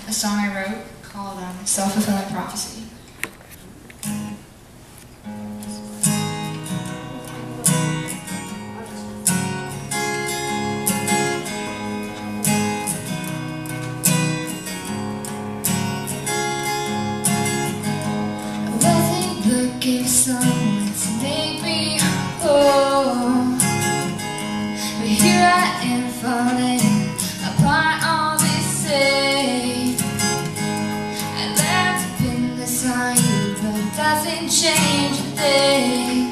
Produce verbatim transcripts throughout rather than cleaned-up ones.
a song I wrote called um, Self-Fulfilling Prophecy. Looking for someone to make me whole, but here I am falling apart. All they say I'd love to pin this on you, but it doesn't change a thing.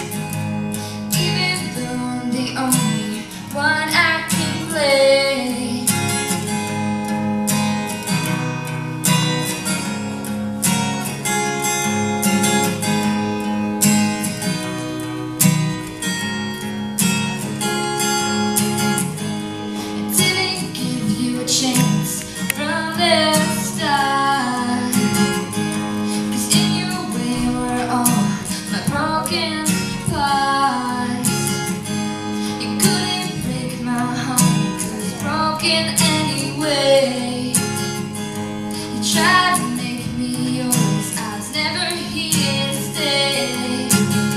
Even though I'm the only one I can play. Chance from the start, 'cause in your way were all my broken parts. You couldn't break my heart, 'cause it's broken anyway. You tried to make me yours, I was never here to stay.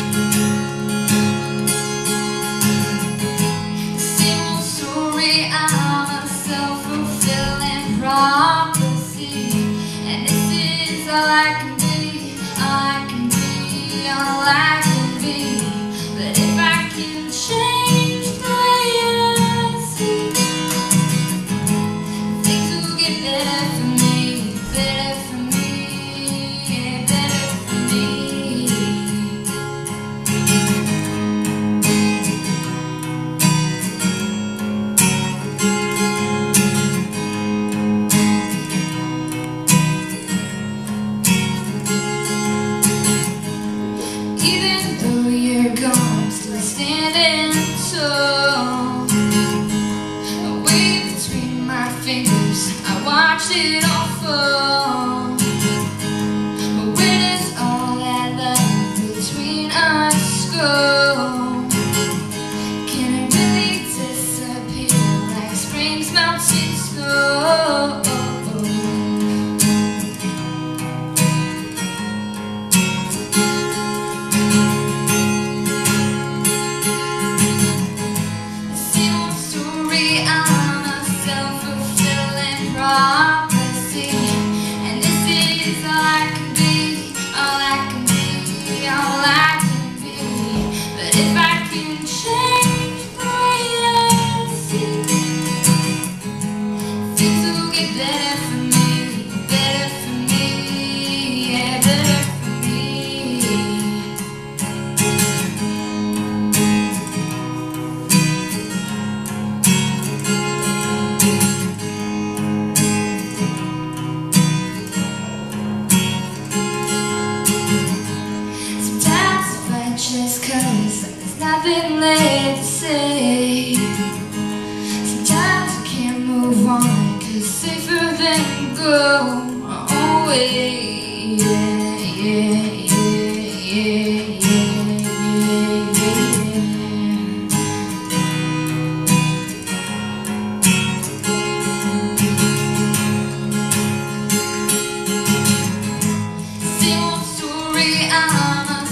The same old story, I'm a self-fulfilling prophecy, and this is all I can be, all I can be, all I can be. But if I can change the way I see, things will get better for me, better for me, yeah, better for me. Even though you're gone, still standing tall. Away between my fingers, I watch it all fall. But where does all that love between us go? Can it really disappear like spring's melting snow? I'm a self-fulfilling prophecy, and this is all I can be, all I can be, all I can be. But if I can change the way I see, things will get better for me, better for me, yeah, better for me. Just 'cause there's nothing left to say. Sometimes I can't move on, 'cause safer than go away. Yeah, yeah, yeah, yeah, yeah, yeah, yeah. Same old story, I'm a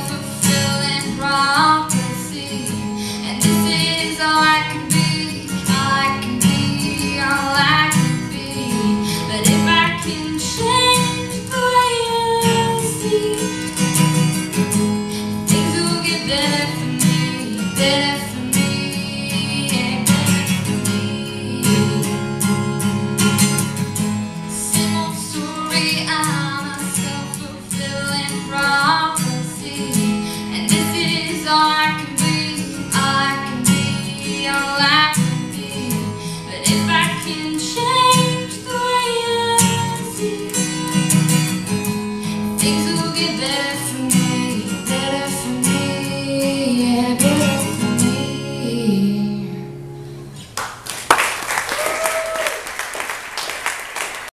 prophecy, and this is all I can be, all I can be, all I can be. But if I can change the way I see, things will get better for me, better for me, yeah, better for me. Same old story, I'm a self-fulfilling prophecy, and this is all I can be, all I can be, all I can be. But if I can change the way I see, things will get better for me.